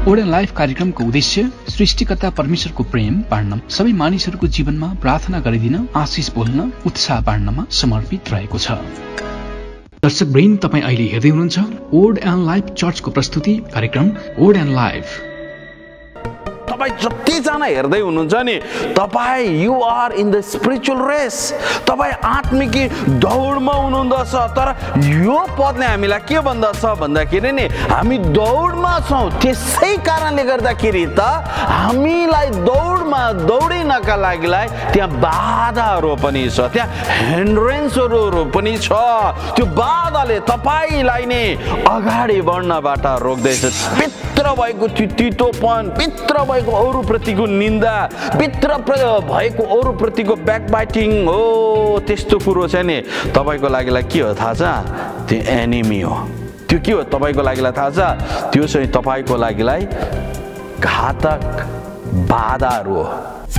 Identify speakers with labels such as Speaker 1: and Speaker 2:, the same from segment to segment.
Speaker 1: Odd and life कार्यक्रमको उद्देश्य सृष्टिकर्ता परमेश्वरको प्रेम बाँड्न, सबै मानिसहरूको जीवनमा प्रार्थना गरिदिन, आशिष बोल्न, उत्साह बाँड्नमा समर्पित रहेको छ। दर्शकवृन्द, तपाईँ अहिले हेर्दै हुनुहुन्छ ओड एन्ड लाइफ चर्चको प्रस्तुति कार्यक्रम ओड एन्ड लाइफ।
Speaker 2: तपाईँ जतिजना हेर्दै हुनुहुन्छ नि, तपाईँ you are in the spiritual race, तपाईँ आत्मिकी दौडमा हुनुहुँदछ। तर यो पदले हामीलाई के भन्दछ भन्दाखेरि नि, हामी दौडमा छौँ। त्यसै कारणले गर्दाखेरि त हामीलाई दौडमा दौडिनका लागिलाई त्यहाँ बाधाहरू पनि छ, त्यहाँ हिन्ड्रेन्सहरू पनि छ। त्यो बाधाले तपाईँलाई नि अगाडि बढ्नबाट रोक्दैछ। भित्र भएको त्यो तितोपन, भित्र भएको अरूप्रतिको निन्दा, भित्र भएको अरूप्रतिको ब्याकबाइटिङ हो, त्यस्तो कुरो चाहिँ नि तपाईँको लागिलाई के हो थाहा छ? त्यो एनिमी हो। त्यो के हो तपाईँको लागिलाई थाहा छ? त्यो चाहिँ तपाईँको लागिलाई घातक बाधाहरू हो।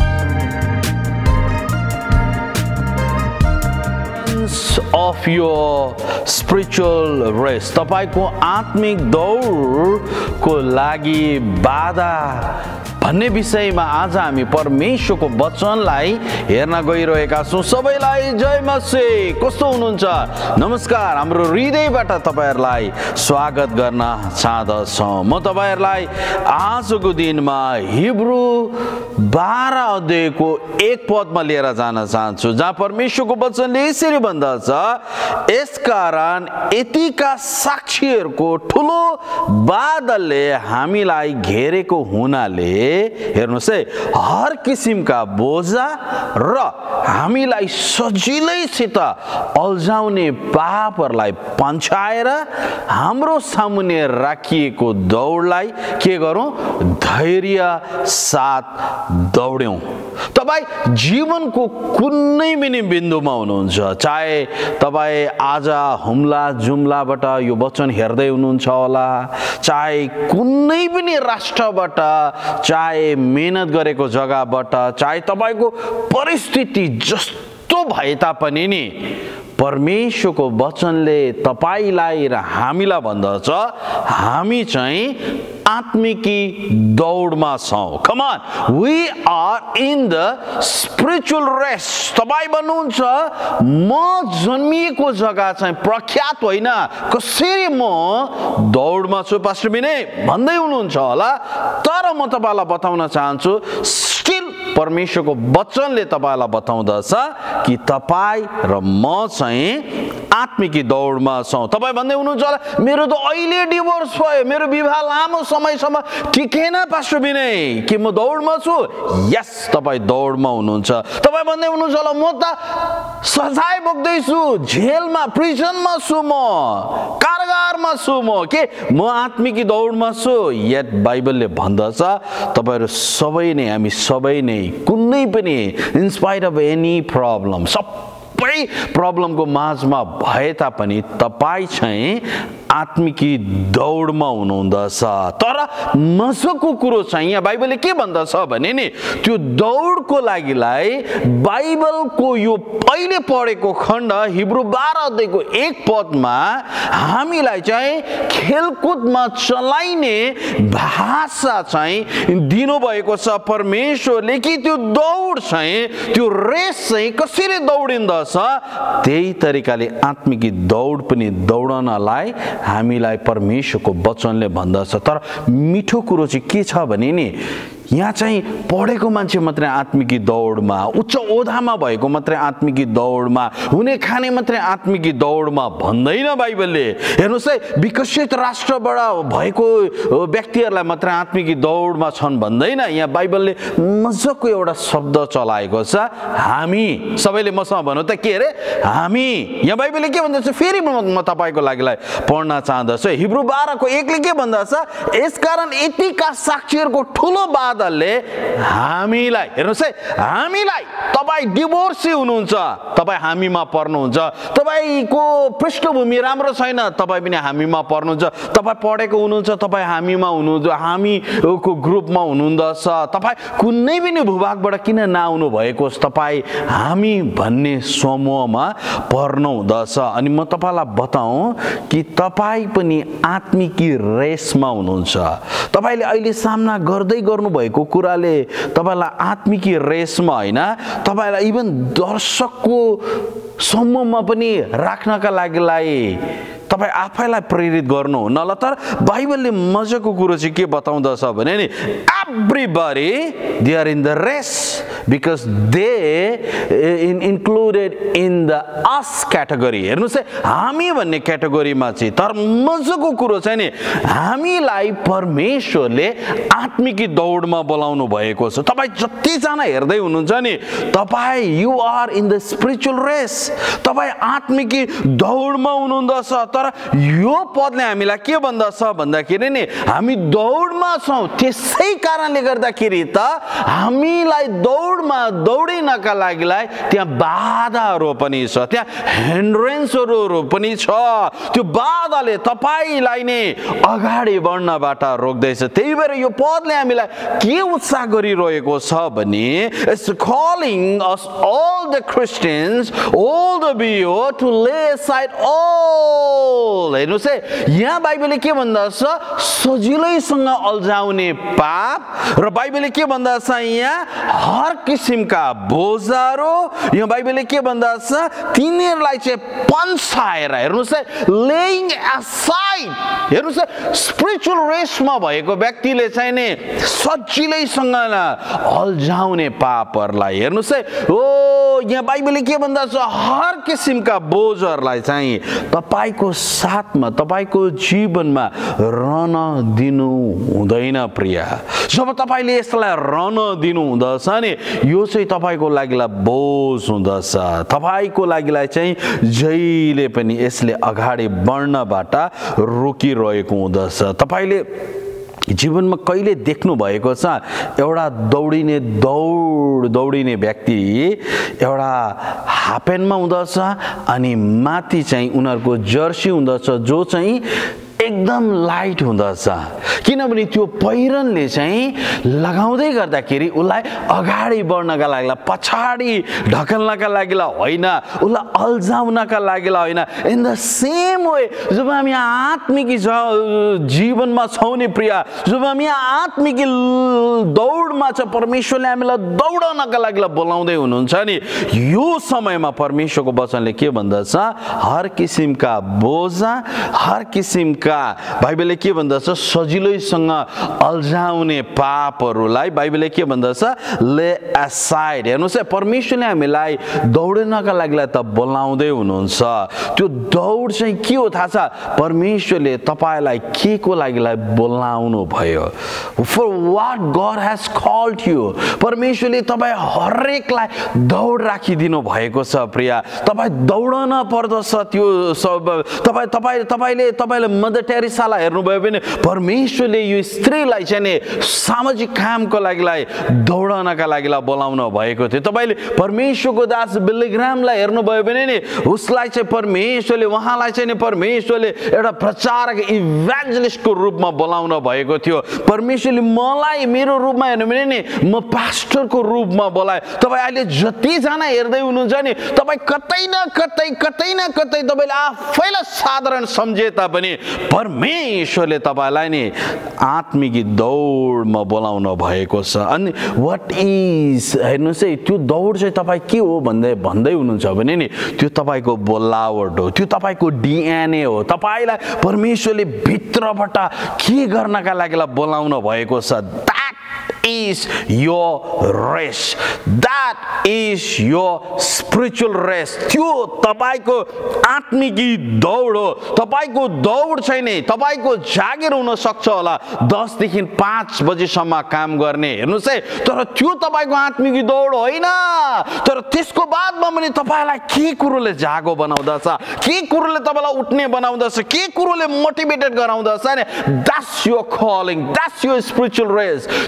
Speaker 2: of your spiritual race, तपाईको आत्मिक दौडको लागि बाधा भन्ने विषयमा आज हामी परमेश्वरको वचनलाई हेर्न गइरहेका छौँ। सबैलाई जय मसीह। कस्तो हुनुहुन्छ? नमस्कार। हाम्रो हृदयबाट तपाईहरुलाई स्वागत गर्न चाहदछौँ। म तपाईहरुलाई आजको दिनमा हिब्रू 12 अध्यायको 1 पदमा लिएर जान चाहन्छु, जहाँ परमेश्वरको वचनले यसरी भन्दछ, यसकारण यतिका साक्षीहरूको ठुलो बादलले हामीलाई घेरेको हुनाले, हेर्नुस् है, हर किसिमका बोझा र हामीलाई सजिलैसित अल्झाउने पापहरूलाई पन्छाएर हाम्रो सामुन्ने राखिएको दौडलाई के गरौँ? धैर्य साथ दौड्यौं। तपाईँ जीवनको कुनै पनि बिन्दुमा हुनुहुन्छ, चाहे तपाईँ आज हुम्ला जुम्लाबाट यो वचन हेर्दै हुनुहुन्छ होला, चाहे कुनै पनि राष्ट्रबाट, चाहे मेहनत गरेको जग्गाबाट, चाहे तपाईको परिस्थिति जस्तो भए तापनि नि, परमेश्वरको वचनले तपाईलाई र हामीलाई भन्दछ, हामी चाहिँ आत्मिकी दौडमा छौं। Come on, we are in the spiritual race. तपाईँ भन्नुहुन्छ, म जन्मिएको जग्गा चाहिँ प्रख्यात होइन, कसरी म दौडमा छु पास्टर बिने भन्दै हुनुहुन्छ होला। तर म तपाईलाई बताउन चाहन्छु, स्टिल परमेश्वरको वचनले तपाईलाई बताउँदछ कि तपाईँ र म चाहिँ आत्मिकी दौडमा छौं। तपाईँ भन्दै हुनुहुन्छ होला, मेरो त अहिले डिभोर्स भयो, मेरो विवाह लामो समयसम्म टिकेन पास्टर बिने, कि म दौडमा छु? यस, तपाईँ दौडमा हुनुहुन्छ। तपाईँ भन्दै हुनुहुन्छ होला, म त सजाय भोग्दैछु, जेलमा, प्रिजनमा छु, म कारागारमा छु, म के म आत्मिकी दौडमा छु? यत बाइबलले भन्दछ, तपाईहरु सबै नै, हामी सबै नै कुनै पनि in spite of any problem, सबै प्रब्लमको माझमा भए तापनि तपाईँ चाहिँ आत्मिकी दौडमा हुनुहुँदछ। तर मजाको कुरो चाहिँ यहाँ बाइबलले के भन्दछ भने नि, त्यो दौडको लागिलाई बाइबलको यो पहिले पढेको खण्ड हिब्रू 12 अध्यायको 1 पदमा हामीलाई चाहिँ खेलकुदमा चलाइने भाषा चाहिँ दिनुभएको छ परमेश्वरले, कि त्यो दौड चाहिँ, त्यो रेस चाहिँ कसरी दौडिन्दछ, त्यही तरिकाले आत्मिकी दौड पनि दौडनलाई हामीलाई परमेश्वरको वचनले भन्दछ। तर मिठो कुरो चाहिँ के छ भने नि, यहाँ चाहिँ पढेको मान्छे मात्रै आत्मिकी दौडमा, उच्च ओधामा भएको मात्रै आत्मिकी दौडमा, हुने खाने मात्रै आत्मिकी दौडमा भन्दैन बाइबलले। हेर्नुहोस् है, विकसित राष्ट्रबाट भएको व्यक्तिहरूलाई मात्रै आत्मिकी दौडमा छन् भन्दैन। यहाँ बाइबलले मजाको एउटा शब्द चलाएको छ, हामी। सबैले मसँग भन्नु त के अरे? हामी। यहाँ बाइबलले के भन्दछ? फेरि म तपाईको लागिलाई पढ्न चाहदछु। हिब्रू 12 को 1 ले के भन्दछ? यसकारण यतिका साक्षीहरूको ठुलो बादलले हामीलाई, हेर्नुहोस् है, हामीलाई, तपाईँ डिभोर्सी हुनुहुन्छ, तपाईँ हामीमा पर्नुहुन्छ, तपाईँको पृष्ठभूमि राम्रो छैन, तपाईँ पनि हामीमा पर्नुहुन्छ, तपाईँ पढेको हुनुहुन्छ, तपाईँ हामीमा हुनुहुन्छ, हामीको ग्रुपमा हुनुहुँदछ, तपाईँ कुनै पनि भूभागबाट किन नआउनु भएको, तपाईँ हामी भन्ने समूहमा पर्नुहुँदछ। अनि म तपाईँलाई बताउँ कि तपाईँ पनि आत्मिकी रेसमा हुनुहुन्छ। तपाईँले अहिले सामना गर्दै गर्नुभएको कुराले तपाईँलाई आत्मिकी रेसमा होइन, तपाईँलाई इभन दर्शकको समूहमा पनि राख्नका लागि तपाईँ आफैलाई प्रेरित गर्नुहुन्न ल। तर बाइबलले मजाको कुरो चाहिँ के बताउँदछ भने नि, everybody they are in the race because they included in the us category. हेर्नुहोस् है, हामी भन्ने क्याटेगोरीमा चाहिँ, तर मजाको कुरो चाहिँ नि, हामीलाई परमेश्वरले आत्मिकी दौडमा बोलाउनु भएको छ। तपाईँ जतिजना हेर्दै हुनुहुन्छ नि, तपाईँ you are in the spiritual race, तपाईँ आत्मिकी दौडमा हुनुहुँदछ। तर यो पदले हामीलाई के भन्दछ भन्दाखेरि नि, हामी दौडमा छौँ, त्यसै कारणले गर्दाखेरि त हामीलाई दौडमा दौडिनका लागि त्यहाँ बाधाहरू पनि छ, त्यहाँ हिन्ड्रेन्सहरू पनि छ। त्यो बाधाले तपाईँलाई नै अगाडि बढ्नबाट रोक्दैछ। त्यही भएर यो पदले हामीलाई के उत्साह गरिरहेको छ भने, it's calling us all the Christians, all the believer to lay aside all. हेर्नुहोस् है, यहाँ बाइबलले के भन्दछ, सजिलैसँग अल्झाउने पाप, र बाइबलले के भन्दछ यहाँ, हर किसिमका बोझहरू। यहाँ बाइबलले के भन्दछ, तिनीहरूलाई चाहिँ पन्साएर, हेर्नुहोस् है, लेइङ असाइड। हेर्नुहोस् है, स्पिरिचुअल रेसमा भएको व्यक्तिले चाहिँ नि सजिलैसँग अल्झाउने पापहरूलाई, हेर्नुहोस् है, ओ यहाँ बाइबलले के भन्दछ, हर किसिमका बोझहरूलाई चाहिँ तपाईँको साथमा, तपाईँको जीवनमा रहन दिनु हुँदैन प्रिय। जब तपाईँले यसलाई रहन दिनु हुँदछ नि, यो चाहिँ तपाईँको लागि बोझ हुँदछ, तपाईँको लागि चाहिँ जहिले पनि यसले अगाडि बढ्नबाट रोकिरहेको हुँदछ। तपाईँले जीवनमा कहिले देख्नु भएको छ, एउटा दौडिने व्यक्ति एउटा हाफप्यान्टमा हुँदछ अनि माथि चाहिँ उनीहरूको जर्सी हुँदछ जो चाहिँ एकदम लाइट हुँदछ, किनभने त्यो पहिरनले चाहिँ लगाउँदै गर्दाखेरि उसलाई अगाडि बढ्नका लागि, पछाडि ढकल्नका लागि होइन, उसलाई अल्झाउनका लागि होइन। इन द सेम वे जब हामी आत्मिकी जीवनमा छौँ नि प्रिय, जब हामी आत्मिकी दौडमा छ, परमेश्वरले हामीलाई दौडनका लागि बोलाउँदै हुनुहुन्छ नि, यो समयमा परमेश्वरको वचनले के भन्दछ, हर किसिमका बोझा, हर किसिमका बाइबलले के भन्दछ, सजिलैसँग अल्झाउने पापहरूलाई बाइबलले के भन्दछ, ले असाइड। हेर्नुहोस् है, परमेश्वरले हामीलाई दौड्नका लागि त बोलाउँदै हुनुहुन्छ। त्यो दौड चाहिँ के हो थाहा छ, परमेश्वरले तपाईँलाई के को लागि बोलाउनु भयो, for what God has called you. परमेश्वरले तपाईँ हरेकलाई दौड राखिदिनु भएको छ प्रिय। तपाईँ दौडन पर्दछ। त्यो तपाईँले मदर टेरेसालाई हेर्नुभयो भने परमेश्वरले यो स्त्रीलाई चाहिँ सामाजिक कामको लागि दौडनका लागि बोलाउनु भएको थियो। तपाईँले परमेश्वरको दास बिली ग्राहमलाई हेर्नुभयो भने नि उसलाई चाहिँ परमेश्वरले, उहाँलाई चाहिँ परमेश्वरले एउटा प्रचारक इभान्जलिस्टको रूपमा बोलाउनु भएको थियो। परमेश्वरले मलाई मेरो रूपमा हेर्नु भने नि म पास्टरको रूपमा बोलाए। तपाईँ अहिले जतिजना हेर्दै हुनुहुन्छ नि, तपाईँ कतै न कतै तपाईँले आफैलाई साधारण सम्झे तापनि परमेश्वरले तपाईँलाई नि आत्मिक दौडमा बोलाउनु भएको छ। अनि वाट इज, हेर्नुहोस् है, त्यो दौड चाहिँ तपाईँ के हो भन्दै हुनुहुन्छ भने नि त्यो तपाईँको बोलावट हो, त्यो तपाईँको डिएनए हो। तपाईँलाई परमेश्वरले भित्रबाट के गर्नका लागि बोलाउनु भएको छ। is your race, that is your spiritual race। त्यो तपाईको आत्मिकी दौड हो। तपाईको दौड छैन, तपाईको जागिर हुन सक्छ होला 10 देखि 5 बजेसम्म काम गर्ने, हेर्नुस् है, तर त्यो तपाईको आत्मिकी दौड होइन। तर त्यसको बादमा पनि तपाईलाई के कुरोले जागो बनाउँदछ, के कुरोले तपाईलाई उठ्ने बनाउँदछ, के कुरोले मोटिभेटेड गराउँदछ नि, that's your calling, that's your spiritual race। त्यो चाहिँ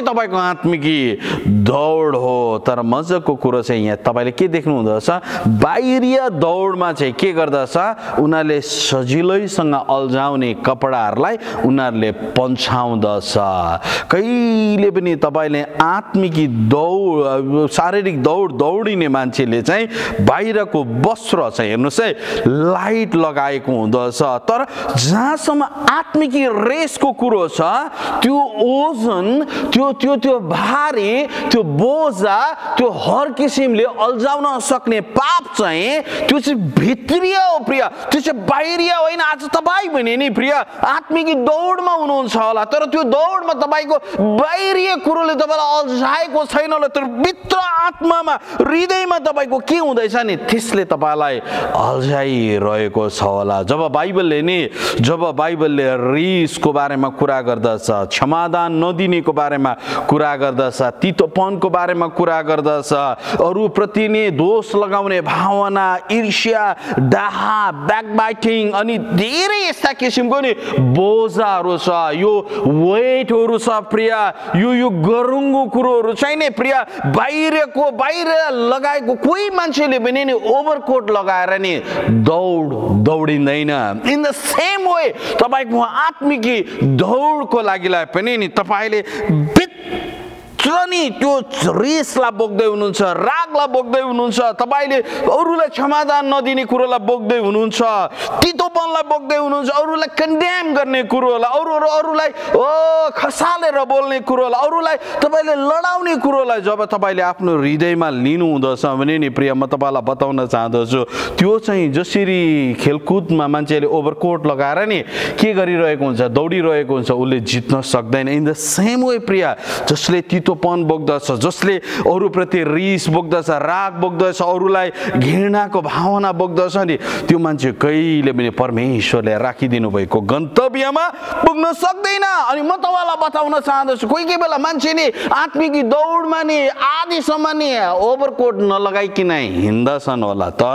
Speaker 2: चाहिँ तपाईँको आत्मिकी दौड हो। तर मजाको कुरो चाहिँ यहाँ तपाईँले के देख्नु हुँदछ, बाहिरिया दौडमा चाहिँ के गर्दछ, उनीहरूले सजिलैसँग अल्झाउने कपडाहरूलाई उनीहरूले पन्छाउँदछ। कहिले पनि तपाईँले आत्मिकी दौड, शारीरिक दौडिने मान्छेले चाहिँ बाहिरको वस्त्र चाहिँ हेर्नुहोस् है लाइट लगाएको हुँदछ। तर जहाँसम्म आत्मिकी रेसको कुरो छ, त्यो ओजन, त्यो भारी, त्यो बोझा, त्यो हर किसिमले अल्झाउन सक्ने पाप चाहिँ त्यो चाहिँ भित्रीय हो प्रिय, त्यो चाहिँ बाहिरिया होइन। आज तपाईँ भने नि प्रिय आत्मिकी दौडमा हुनुहुन्छ होला, तर त्यो दौडमा तपाईँको बाहिरिय कुरोले तपाईँलाई अल्झाएको छैन होला, तर भित्र आत्मामा हृदयमा तपाईँको के हुँदैछ नि त्यसले तपाईँलाई अल्झाइरहेको छ होला। जब बाइबलले रिसको बारेमा कुरा गर्दछ, क्षमादान नदिनेको बारेमा कुरा गर्दछ, तितोपनको बारेमा कुरा गर्दछ, अरूप्रति नै दोष लगाउने भावना, ईर्ष्या, डाहा, ब्याकबाइटिङ अनि धेरै यस्ता किसिमको नि बोझाहरू छ, यो वेटहरू छ प्रिय, यो गरुङ्गो कुरोहरू छैन प्रिय। बाहिर लगाएको कोही मान्छेले पनि नि ओभरकोट लगाएर नि दौडिँदैन। इन द सेम वे तपाईँको आत्मिकी दौडको लागिलाई पनि नि तपाईँले नि त्यो रिसलाई बोक्दै हुनुहुन्छ, रागलाई बोक्दै हुनुहुन्छ, तपाईँले अरूलाई क्षमादान नदिने कुरोलाई बोक्दै हुनुहुन्छ, तितोपनलाई बोक्दै हुनुहुन्छ, अरूलाई कन्डेम गर्ने कुरोलाई, अरूलाई खसालेर बोल्ने कुरोलाई, अरूलाई तपाईँले लडाउने कुरोलाई जब तपाईँले आफ्नो हृदयमा लिनु हुँदछ भने नि प्रिय, म तपाईँलाई बताउन चाहँदछु, त्यो चाहिँ जसरी खेलकुदमा मान्छेले ओभरकोट लगाएर नि के गरिरहेको हुन्छ, दौडिरहेको हुन्छ, उसले जित्न सक्दैन। इन द सेम वे प्रिय, जसले तितोपन बोक्दछ, जसले अरूप्रति रिस बोक्दछ, राग बोक्दछ, अरूलाई घृणाको भावना बोक्दछ नि, त्यो मान्छे कहिले पनि परमेश्वरले राखिदिनु भएको गन्तव्यमा पुग्न सक्दैन। अनि म तपाईँलाई बताउन चाहँदछु, कोही बेला मान्छे नि आत्मिकी दौडमा नि आधीसम्म नि ओभरकोट नलगाइकन हिँड्दछन् होला, तर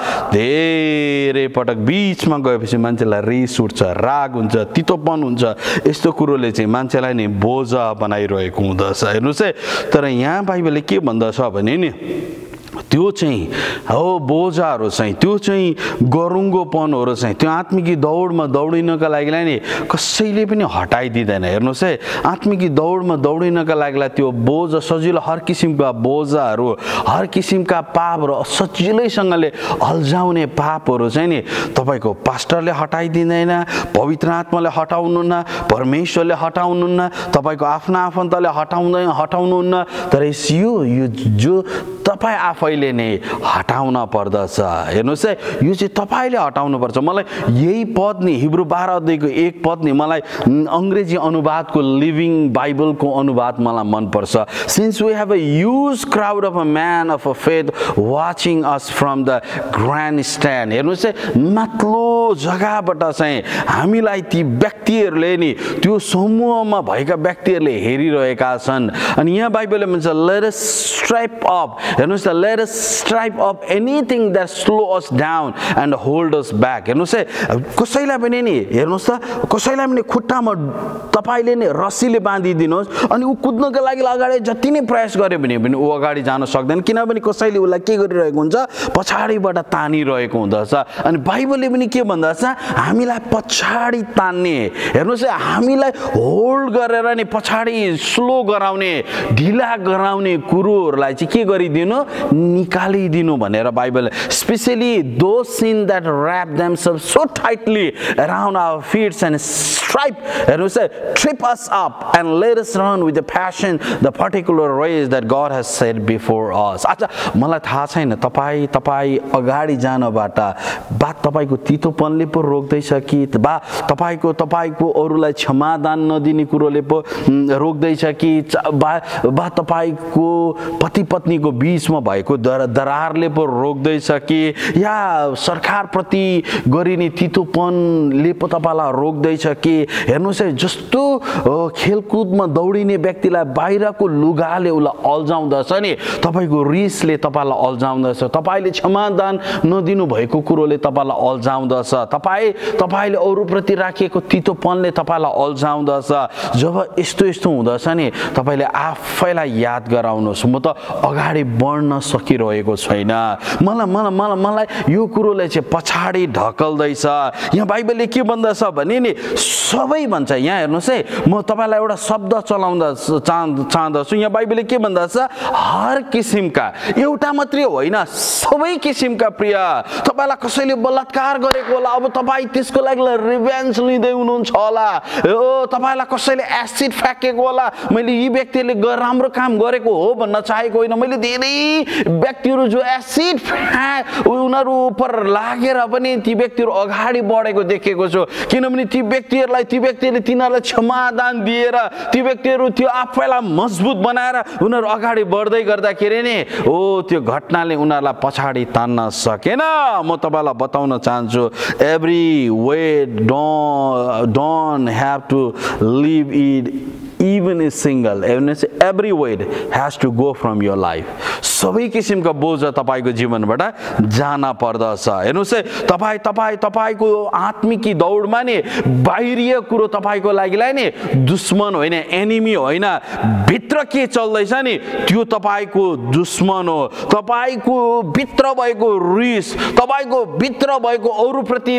Speaker 2: धेरै पटक बिचमा गएपछि मान्छेलाई रिस उठ्छ, राग हुन्छ, तितोपन हुन्छ, यस्तो कुरोले चाहिँ मान्छेलाई नि बोझा बनाइरहेको हुँदछ। हेर्नुहोस् है, तर यहाँ बाइबलले के भन्दछ भने नि त्यो चाहिँ हो बोझाहरू चाहिँ, त्यो चाहिँ गरुङ्गोपनहरू चाहिँ त्यो आत्मिकी दौडमा दौडिनका लागि नि कसैले पनि हटाइदिँदैन। हेर्नुहोस् है, आत्मिकी दौडमा दौडिनका लागि त्यो बोझ सजिलो, हर किसिमका बोझाहरू, हर किसिमका पापहरू, सजिलैसँगले अल्झाउने पापहरू चाहिँ नि तपाईँको पास्टरले हटाइदिँदैन, पवित्र आत्माले हटाउनुहुन्न, परमेश्वरले हटाउनुहुन्न, तपाईँको आफ्ना आफन्तले हटाउनुहुन्न, तर यो जो तपाईँ आफैले नै हटाउन पर्दछ। हेर्नुहोस् है, यो चाहिँ तपाईँले हटाउनु पर्छ। मलाई यही पद नि हिब्रू 12 अध्यायको 1 पद नि मलाई अङ्ग्रेजी अनुवादको लिभिङ बाइबलको अनुवाद मलाई मनपर्छ। Since we have a huge crowd of a man of a faith watching us from the grandstand. हेर्नुहोस् है, माथिल्लो जग्गाबाट चाहिँ हामीलाई ती व्यक्तिहरूले नि, त्यो समूहमा भएका व्यक्तिहरूले हेरिरहेका छन्। अनि यहाँ बाइबलले भन्छ लेट अस स्ट्राइप अप, हेर्नुहोस् त, let us stripe up anything that slow us down and hold us back। हेर्नुहोस् है, कसैलाई पनि नि हेर्नुहोस् त, कसैलाई पनि खुट्टामा तपाईँले नै रस्सीले बाँधिदिनुहोस् अनि ऊ कुद्नको लागि अगाडि जति नै प्रयास गरे भने पनि ऊ अगाडि जान सक्दैन, किनभने कसैले उसलाई के गरिरहेको हुन्छ, पछाडिबाट तानिरहेको हुँदछ। अनि बाइबलले पनि के भन्दछ, हामीलाई पछाडि तान्ने, हेर्नुहोस् है, हामीलाई होल्ड गरेर नि पछाडि स्लो गराउने, ढिला गराउने कुरोहरूलाई चाहिँ के गरिदिनु, निकालिदिनु भनेर Bible, specially those sin that wrap themselves so tightly around our feet and stripe, हेर्नुहोस् है, trip us up and let us run with the passion the particular race that God has set before us। अच्छा, मलाई थाहा छैन तपाईँ अगाडि जानबाट बा तपाईँको तितोपनले पो रोक्दैछ कि बा तपाईँको अरूलाई क्षमादान नदिने कुरोले पो रोक्दैछ कि बा तपाईँको पति पत्नीको बीचमा भएको दरारले पो रोक्दैछ कि या सरकारप्रति गरिने तीतोपनले पो तपाईँलाई रोक्दैछ कि? हेर्नुहोस् है, जस्तो खेलकुदमा दौडिने व्यक्तिलाई बाहिरको लुगाले उसलाई अल्झाउँदछ नि, तपाईँको रिसले तपाईँलाई अल्झाउँदछ, तपाईँले क्षमादान नदिनु भएको कुरोले तपाईँलाई अल्झाउँदछ, तपाईँले अरूप्रति राखिएको तीतोपनले तपाईँलाई अल्झाउँदछ। जब यस्तो यस्तो हुँदछ नि, तपाईँले आफैलाई याद गराउनुहोस्, म त अगाडि बढ्न सकिरहेको छैन, मलाई यो कुरोले चाहिँ पछाडि ढकल्दैछ। यहाँ बाइबलले के भन्दछ भने नि, सबै भन्छ। यहाँ हेर्नुहोस् है, म तपाईँलाई एउटा शब्द चाहँदछु। यहाँ बाइबलले के भन्दछ? हर किसिमका, एउटा मात्रै होइन, सबै किसिमका। प्रिय, तपाईँलाई कसैले बलात्कार गरेको होला, अब तपाईँ त्यसको लागि रिभेन्ज लिँदै हुनुहुन्छ होला। तपाईँलाई कसैले एसिड फ्याँकेको होला, मैले यी व्यक्तिले राम्रो काम गरेको हो भन्न चाहेको होइन। मैले धेरै व्यक्तिहरू जो एसिड उनीहरू उपर लागेर पनि ती व्यक्तिहरू अगाडि बढेको देखेको छु, किनभने ती व्यक्तिहरूले तिनीहरूलाई क्षमादान दिएर ती व्यक्तिहरू त्यो आफैलाई मजबुत बनाएर उनीहरू अगाडि बढ्दै गर्दाखेरि नि त्यो घटनाले उनीहरूलाई पछाडि तान्न सकेन। म तपाईँलाई बताउन चाहन्छु, every way don't have to live it even is single. Every weight has to go from your life. सबै किसिमका बोझ तपाईको जीवनबाट जान पर्दछ। हेर्नुस् है, तपाईको आत्मिकी दौडमा नि बाहिरीय कुरो तपाईको लागिलाई नि दुश्मन होइन, एनिमी होइन, भित्र के चल्दैछ नि त्यो तपाईको दुश्मन हो। तपाईको भित्र भएको रिस, तपाईको भित्र भएको अरूप्रति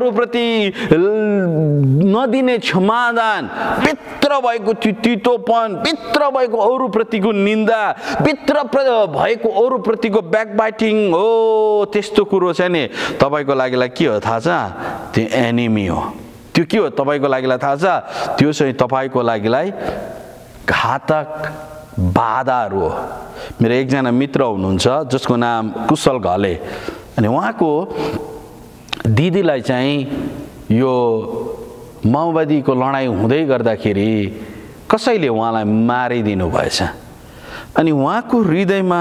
Speaker 2: नदिने क्षमादान, भित्र भएको तीतोपन, भित्र भएको अरूप्रतिको निन्दा, भित्र भएको अरूप्रतिको ब्याकबाइटिङ हो, त्यस्तो कुरो चाहिँ नि तपाईको लागिलाई के हो थाहा छ? त्यो एनिमी हो। त्यो के हो तपाईको लागिलाई थाहा छ? त्यो चाहिँ तपाईको लागिलाई घातक बाधाहरू हो। मेरो एकजना मित्र हुनुहुन्छ जसको नाम कुशल घले, अनि उहाँको दिदीलाई चाहिँ यो माओवादीको लडाईँ हुँदै गर्दाखेरि कसैले उहाँलाई मारिदिनु भएछ। अनि उहाँको हृदयमा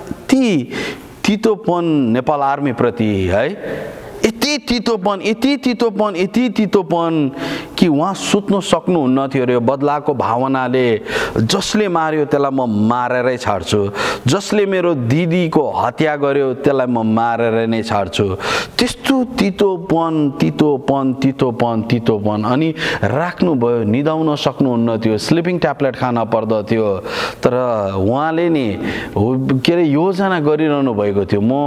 Speaker 2: तीतोपन नेपाल आर्मी प्रति है, यति तीतोपन कि उहाँ सुत्नु सक्नुहुन्न थियो रे। बदलाको भावनाले जसले मार्यो त्यसलाई म मारेरै छाड्छु, जसले मेरो दिदीको हत्या गर्यो त्यसलाई म मारेर नै छाड्छु। त्यस्तो तीतोपन अनि राख्नुभयो। निदाउन सक्नुहुन्न थियो, स्लिपिङ ट्याब्लेट खान पर्दथ्यो। तर उहाँले नि के अरे योजना गरिरहनु भएको थियो, म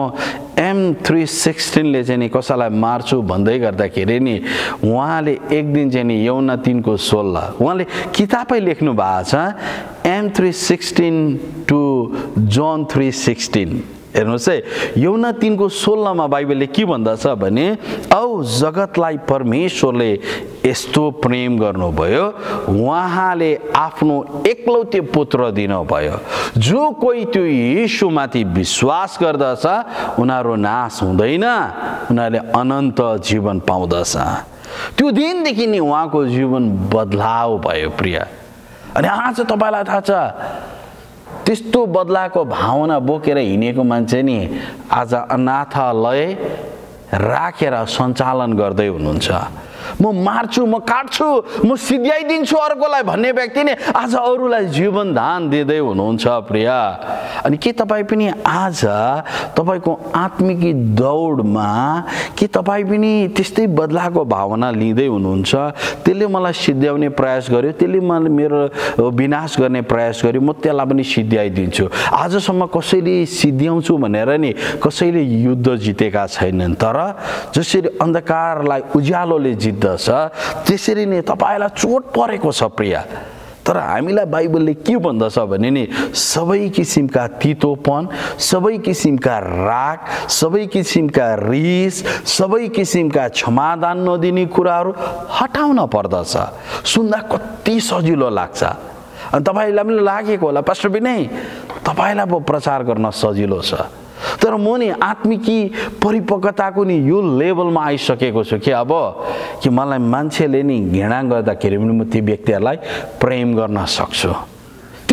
Speaker 2: M316ले चाहिँ नि कसैलाई मार्छु भन्दै गर्दाखेरि नि उहाँले एक दिन चाहिँ नि यौना 3:16 उहाँले किताबै लेख्नु भएको छ, M316 to John 3:16। हेर्नुहोस् है, यौना 3:16 बाइबलले के भन्दछ भने, औ जगतलाई परमेश्वरले यस्तो प्रेम गर्नुभयो, उहाँले आफ्नो एकलौटे पुत्र दिनुभयो, जो कोही त्यो यीशुमाथि विश्वास गर्दछ उनीहरू नाश हुँदैन, उनीहरूले अनन्त जीवन पाउँदछ। त्यो दिनदेखि नि उहाँको जीवन बदलाव भयो प्रिय। अनि आज तपाईँलाई थाहा छ, त्यस्तो बदलाको भावना बोकेर हिँडेको मान्छे नि आज अनाथालय राखेर सञ्चालन गर्दै हुनुहुन्छ। म मार्छु, म काट्छु, म सिध्याइदिन्छु अर्कोलाई भन्ने व्यक्ति नै आज अरूलाई जीवन दान दिँदै हुनुहुन्छ प्रिय। अनि के तपाईँ पनि आज तपाईँको आत्मिकी दौडमा के तपाईँ पनि त्यस्तै बदलाको भावना लिँदै हुनुहुन्छ? त्यसले मलाई सिध्याउने प्रयास गर्यो, त्यसले मलाई मेरो विनाश गर्ने प्रयास गर्यो, म त्यसलाई पनि सिध्याइदिन्छु। आजसम्म कसैले सिध्याउँछु भनेर नि कसैले युद्ध जितेका छैनन्, तर जसरी अन्धकारलाई उज्यालोले जित्दछ त्यसरी नै तपाईलाई चोट परेको छ प्रिय। तर हामीलाई बाइबलले के भन्दछ भने नि, सबै किसिमका तीतोपन, सबै किसिमका राग, सबै किसिमका रिस, सबै किसिमका क्षमादान नदिने कुराहरू हटाउन पर्दछ। सुन्दा कति सजिलो लाग्छ। अनि तपाईलाई पनि लागेको होला, पास्टर बिनै तपाईलाई पो प्रचार गर्न सजिलो छ, तर म नि आत्मिकी परिपक्वताको नि यो लेभलमा आइसकेको छु कि अब कि मलाई मान्छेले नि घृणा गर्दाखेरि पनि म ती व्यक्तिहरूलाई प्रेम गर्न सक्छु। त्यो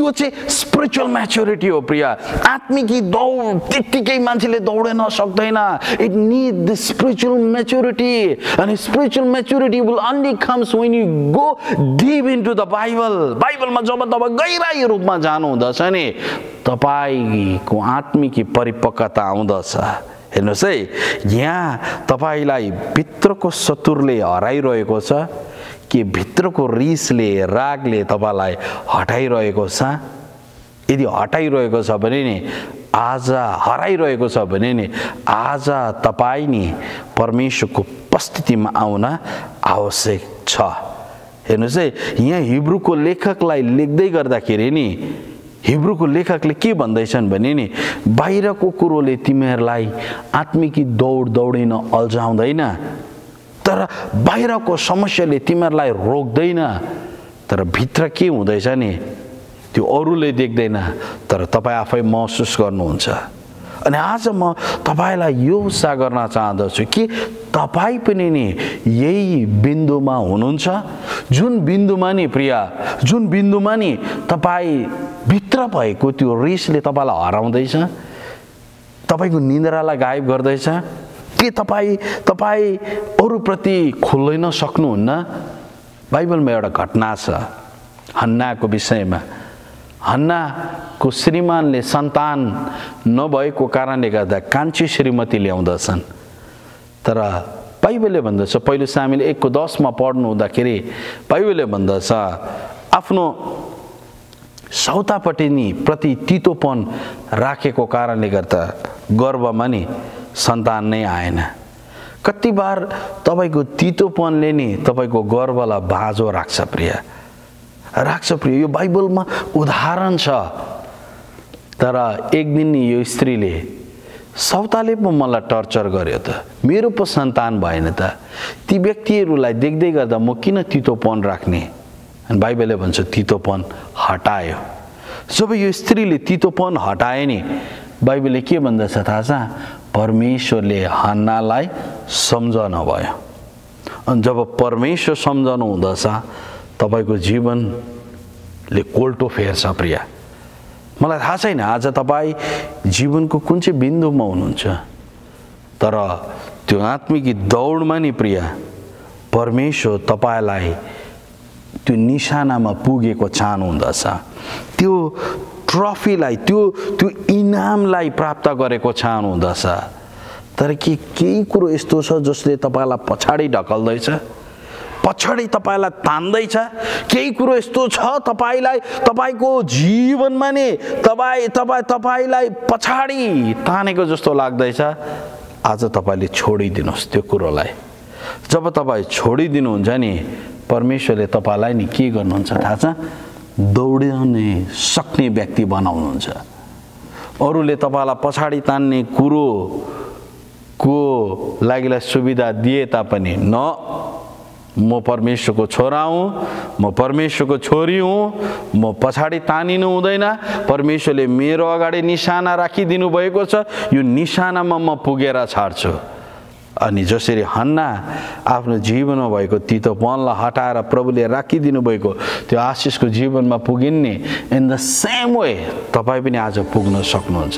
Speaker 2: त्यो चाहिँ स्पिरिचुअल म्याच्युरिटी हो प्रिय। आत्मिक दौड त्यत्तिकै मान्छेले दौडिन सक्दैन। It need the spiritual maturity, and spiritual maturity will only comes when you go deep into the Bible. बाइबलमा जब तपाईँ गहिराई रूपमा जानुहुँदछ नि, तपाईँको आत्मिक परिपक्वता आउँदछ। हेर्नुहोस् है, यहाँ तपाईँलाई भित्रको शत्रुले हराइरहेको छ कि भित्रको रिसले, रागले तपाईँलाई हटाइरहेको छ? यदि हटाइरहेको छ भने नि आज, हराइरहेको छ भने नि आज तपाईँ नि परमेश्वरको उपस्थितिमा आउन आवश्यक छ। हेर्नुहोस् है, यहाँ हिब्रूको लेखकलाई लेख्दै गर्दाखेरि नि हिब्रूको लेखकले के भन्दैछन् भने नि बाहिरको कुरोले तिमीहरूलाई आत्मिक दौड दौडिन अल्झाउँदैन, तर बाहिरको समस्याले तिमीहरूलाई रोक्दैन, तर भित्र के हुँदैछ नि त्यो अरूले देख्दैन, तर तपाईँ आफै महसुस गर्नुहुन्छ। अनि आज म तपाईँलाई यो उत्साह गर्न चाहदछु कि तपाईँ पनि नि यही बिन्दुमा हुनुहुन्छ, जुन बिन्दुमा नि प्रिय, जुन बिन्दुमा नि तपाईँ भित्र भएको त्यो रिसले तपाईँलाई हराउँदैछ, तपाईँको निन्द्रालाई गायब गर्दैछ। के तपाईँ अरूप्रति खुल्न सक्नुहुन्न? बाइबलमा एउटा घटना छ हन्नाको विषयमा। हन्नाको श्रीमानले सन्तान नभएको कारणले गर्दा कान्छी श्रीमती ल्याउँदछन्, तर बाइबलले भन्दछ, पहिलो सामुएल 1:10 पढ्नु हुँदाखेरि बाइबलले भन्दछ आफ्नो सौतापट्टि नि प्रति तितोपन राखेको कारणले गर्दा गर्भमा नि सन्तान नै आएन। कति बार तपाईँको तितोपनले नि तपाईँको गर्भलाई बाँझो राख्छ प्रिय, यो बाइबलमा उदाहरण छ। तर एक दिन नि यो स्त्रीले, सौताले पो मलाई टर्चर गर्यो त, मेरो पो सन्तान भएन त, ती व्यक्तिहरूलाई देख्दै गर्दा म किन तितोपन राख्ने? अनि बाइबलले भन्छ तितोपन हटायो। जब यो स्त्रीले तितोपन हटाए नि, बाइबलले के भन्दछ थाहा छ? परमेश्वरले हन्नालाई सम्झना भयो। अनि जब परमेश्वर सम्झनु हुँदछ तपाईँको जीवनले कोल्टो फेर्छ प्रिय। मलाई थाहा छैन आज तपाईँ जीवनको कुन चाहिँ बिन्दुमा हुनुहुन्छ, तर त्यो आत्मिक दौडमा नि प्रिय परमेश्वर तपाईँलाई त्यो निशानामा पुगेको चाहनुहुँदछ, त्यो ट्रफीलाई, त्यो इनामलाई प्राप्त गरेको चाहनुहुँदछ। तर केही कुरो यस्तो छ जसले तपाईँलाई पछाडि ढकल्दैछ, पछाडि तपाईँलाई तान्दैछ। केही कुरो यस्तो छ तपाईँको जीवनमा नि तपाईँलाई पछाडि तानेको जस्तो लाग्दैछ। आज तपाईँले छोडिदिनुहोस् त्यो कुरोलाई। जब तपाईँ छोडिदिनुहुन्छ नि, परमेश्वरले तपाईँलाई नि के गर्नुहुन्छ थाहा छ? दौडिने सक्ने व्यक्ति बनाउनुहुन्छ। अरूले तपाईँलाई पछाडि तान्ने कुरोको लागिलाई सुविधा दिए तापनि न, म परमेश्वरको छोरा हुँ, म परमेश्वरको छोरी हुँ, म पछाडि तानिनु हुँदैन। परमेश्वरले मेरो अगाडि निशाना राखिदिनु भएको छ, यो निशानामा म पुगेर छाड्छु। अनि जसरी हन्ना आफ्नो जीवनमा भएको तितोपनलाई हटाएर प्रभुले राखिदिनु भएको त्यो आशिषको जीवनमा पुगिन्ने, इन द सेम वे तपाईँ पनि आज पुग्न सक्नुहुन्छ।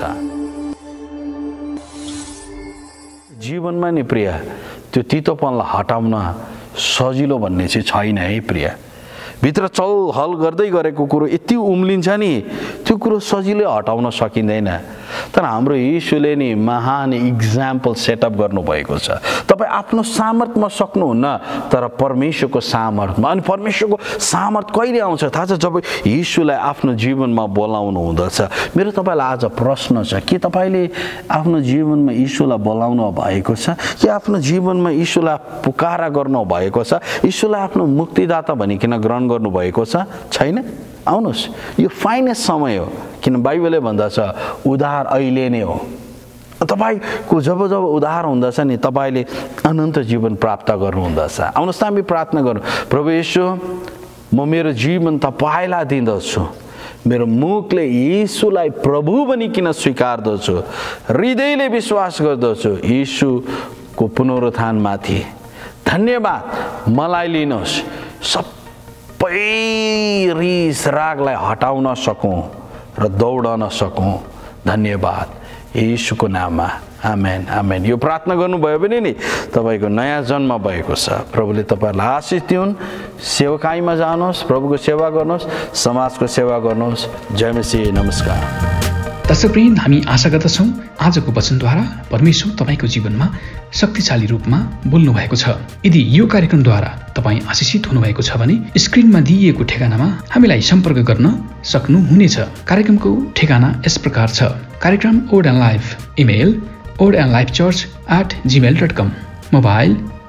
Speaker 2: जीवनमा नि प्रिय त्यो तितोपनलाई हटाउन सजिलो भन्ने चाहिँ छैन है प्रिय। भित्र चलहल गर्दै गरेको कुरो यति उम्लिन्छ नि, त्यो कुरो सजिलै हटाउन सकिँदैन। तर हाम्रो यीशुले नि महान इक्जाम्पल सेटअप गर्नुभएको छ। तपाईँ आफ्नो सामर्थ्यमा सक्नुहुन्न, तर परमेश्वरको सामर्थ्यमा। अनि परमेश्वरको सामर्थ्य कहिले आउँछ थाहा छ? जब यीशुलाई आफ्नो जीवनमा बोलाउनु हुँदछ। मेरो तपाईँलाई आज प्रश्न छ, के तपाईँले आफ्नो जीवनमा यीशुलाई बोलाउनु भएको छ? कि आफ्नो जीवनमा यीशुलाई पुकारा गर्नु भएको छ? यीशुलाई आफ्नो मुक्तिदाता भनिकन ग्रहण गर्नुभएको छ? छैन? आउनुहोस्, यो फाइनेस्ट समय हो, किन बाइबलले भन्दछ उद्धार अहिले नै हो। तपाईँको जब उद्धार हुँदछ नि, तपाईँले अनन्त जीवन प्राप्त गर्नुहुँदछ। आउनुहोस् त हामी प्रार्थना गरौँ। प्रभु येशू, म मेरो जीवन तपाईँलाई दिँदछु। मेरो मुखले यीशुलाई प्रभु बनिकन स्वीकार्दछु, हृदयले विश्वास गर्दछु यीशुको पुनरुत्थानमाथि। धन्यवाद, मलाई लिनुहोस्, सबै सबै रिस रागलाई हटाउन सकौँ र दौडन सकौँ। धन्यवाद येशूको नाममा, आमेन आमेन। यो प्रार्थना गर्नुभयो भने नि तपाईँको नयाँ जन्म भएको छ। प्रभुले तपाईँहरूलाई आशिष दिउन्। सेवकाईमा जानुहोस्, प्रभुको सेवा गर्नुहोस्, समाजको सेवा गर्नुहोस्। जय मसीह। नमस्कार
Speaker 1: दर्शकवृन्द, हामी आशा गर्दछौँ आजको वचनद्वारा परमेश्वर तपाईँको जीवनमा शक्तिशाली रूपमा बोल्नु भएको छ। यदि यो कार्यक्रमद्वारा तपाईँ आशिषित हुनुभएको छ भने स्क्रिनमा दिइएको ठेगानामा हामीलाई सम्पर्क गर्न सक्नुहुनेछ। कार्यक्रमको ठेगाना यस प्रकार छ। कार्यक्रम od and life, email odandlifechurch@gmail.com, mobile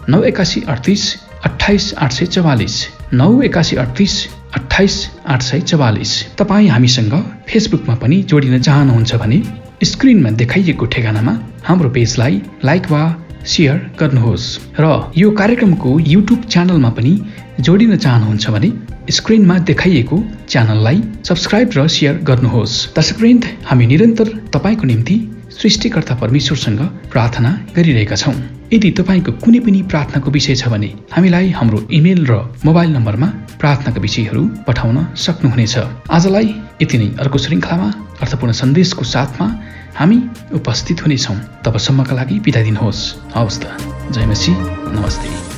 Speaker 1: 9188388844, 9188388844। तपाईँ हामीसँग फेसबुकमा पनि जोडिन चाहनुहुन्छ भने स्क्रिनमा देखाइएको ठेगानामा हाम्रो पेजलाई लाइक वा सेयर गर्नुहोस्। र यो कार्यक्रमको युट्युब च्यानलमा पनि जोडिन चाहनुहुन्छ भने स्क्रिनमा देखाइएको च्यानललाई सब्स्क्राइब र सेयर गर्नुहोस्। दर्शकवृन्द, हामी निरन्तर तपाईँको निम्ति सृष्टिकर्ता परमेश्वरसँग प्रार्थना गरिरहेका छौँ। यदि तपाईँको कुनै पनि प्रार्थनाको विषय छ भने हामीलाई हाम्रो इमेल र मोबाइल नम्बरमा प्रार्थनाका विषयहरू पठाउन सक्नुहुनेछ। आजलाई यति नै। अर्को श्रृङ्खलामा अर्थपूर्ण सन्देशको साथमा हामी उपस्थित हुनेछौँ। तबसम्मका लागि बिदा दिनुहोस्। हवस् त। जय मसीह। नमस्ते।